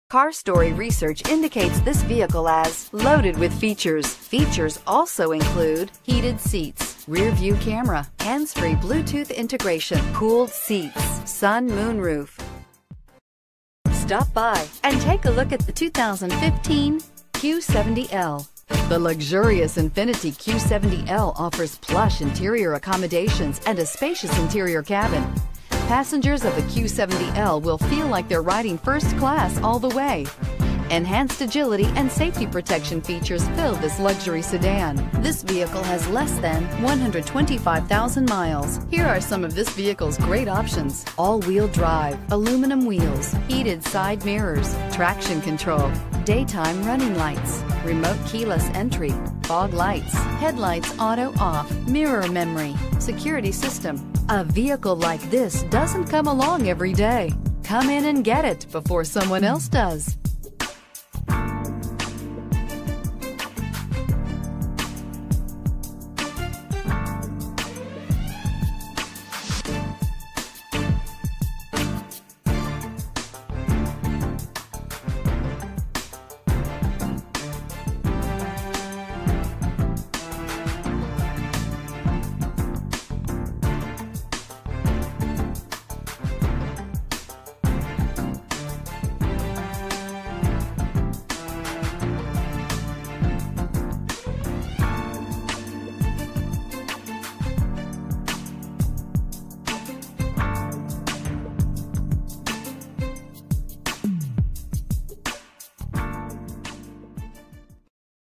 Car Story research indicates this vehicle as loaded with features. Features also include heated seats, rear view camera, hands-free Bluetooth integration, cooled seats, sun moonroof. Stop by and take a look at the 2015 Q70L. The luxurious INFINITI Q70L offers plush interior accommodations and a spacious interior cabin. Passengers of the Q70L will feel like they're riding first class all the way. Enhanced agility and safety protection features fill this luxury sedan. This vehicle has less than 125,000 miles. Here are some of this vehicle's great options: all-wheel drive, aluminum wheels, heated side mirrors, traction control, daytime running lights, remote keyless entry, fog lights, headlights auto off, mirror memory, security system. A vehicle like this doesn't come along every day. Come in and get it before someone else does.